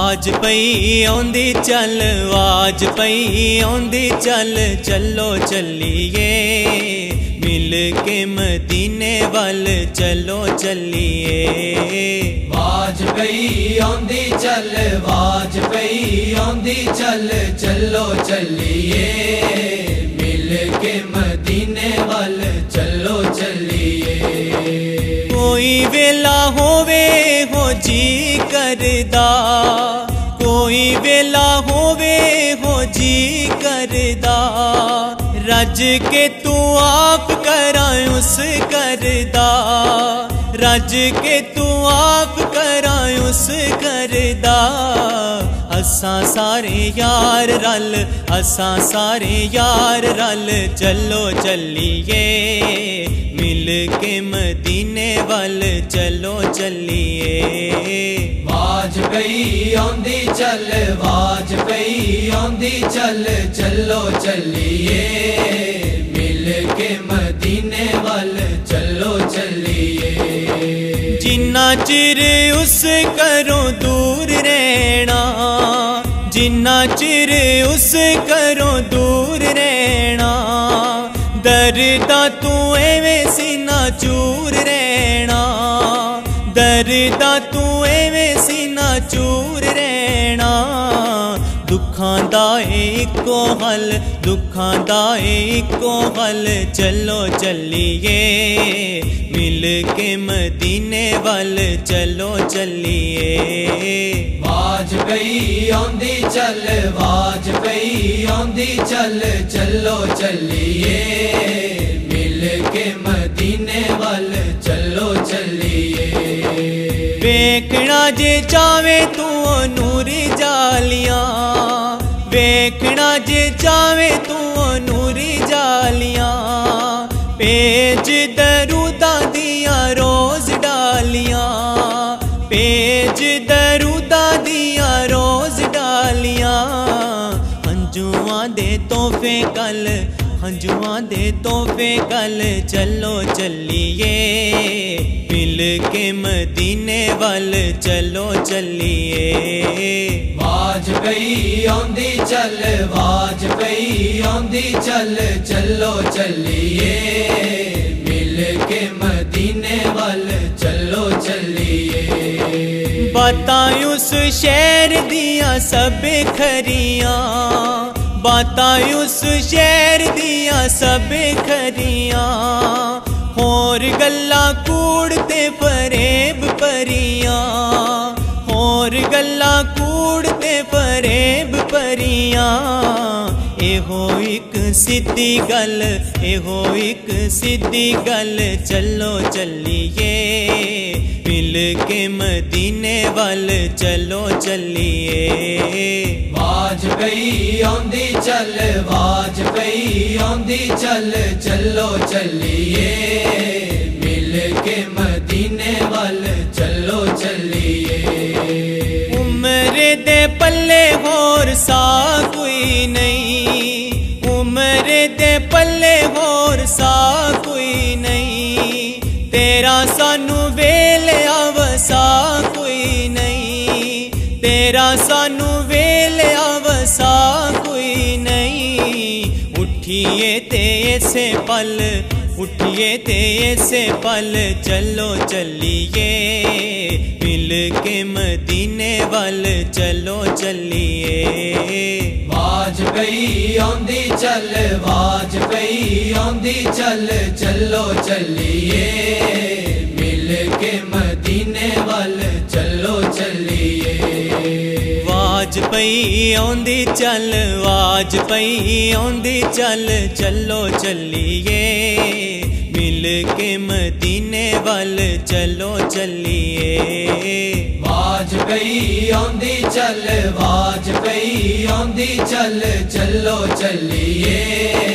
Was पई आउंदी चल, was पई आउंदी चल, चलो चलिए मिल के मदीने वाल चलो चलिए। वाज पई आउंदी चल, वाज पई आउंदी चल, चलो चलिए मिल के मदीने वाल चलो चलिए। कोई वेला होवे हो जी करदा, कोई वेला होवे हो जी करदा, रज के तू आप कराए उस करदा, रज के तू आप कराए उस करदा। असां सारे यार रल, असां सारे यार रल चलो चलिए मिल के मदीने वाल चलो चलिए। वाज पई आउंदी चल, वाज पई आउंदी चल, चलो चलिए मिल के मदीने वाल चलो चलिए। जिन्ना चिर उस करो दूर रहना, जिन्ना चिर उस करो दूर रहना, दर्दा तू एवें सीना चूर रहना, दर्दा तू एवें सीना चूर रहना। दुखां दा इको हल, दुखां दा इको हल चलो चलिए मिल के मदीने वाल चलो चलिए। वाज पई आउंदी चल, वाज पई आउंदी चल, चलो चलिए मिल के मदीने वाल चलो चलिए। वेखना जे चावे तू नूर जालियां, वेखना जे चावे तू नूर जालियां, पेज दरूदा दिया रोज डालियां, पेज दरूदा दिया रोज डालियां। हंजुआं दे तोहफे कल, हंजुआं दे तोहफे कल चलो चलिए मिल के मदीने वाल चलो चलिए। वाज पई आउंदी चल, वाज पई आउंदी चल, चलो चलिए मिल के मदीने वाल चलो चलिए। बातां उस शहर दियां सब खरियां, बातां उस शहर दियां सब खरियां, होर गल्ला कूड़ ते फरेब परियां, होर गल्ला कूड़ ते फरेब परियां। एहो एक सीधी गल, एहो एक सीधी गल चलो चलिए मिल के मदीने वाल चलो चलिए। वाज पई आउंदी चल, वाज पई आउंदी चल, चलो चलिए मिल के मदीने वाल चलो चलिए। उम्र दे पल्ले होर सा कोई नहीं, उम्र दे पल्ले होर सा कोई नहीं, तेरा सानू वेले आवसा कोई नहीं, तेरा सानू वेले आवसा कोई नहीं। उठिए ते ऐसे पल, उठिए ते ऐसे पल चलो चलिए मिल के मदीने वाल चलो चलिए। वाज पई आउंदी चल, वाज पई आउंदी चल, चलो चलिए मिल के मदीने वाल चलो चलिए। वाज पई आउंदी चल, वाज पई आउंदी चल, चलो चलिए मिल के मदीने वाल चलो चलिए। वाज पई आउंदी चल, वाज पई आउंदी चल, चलो चलिए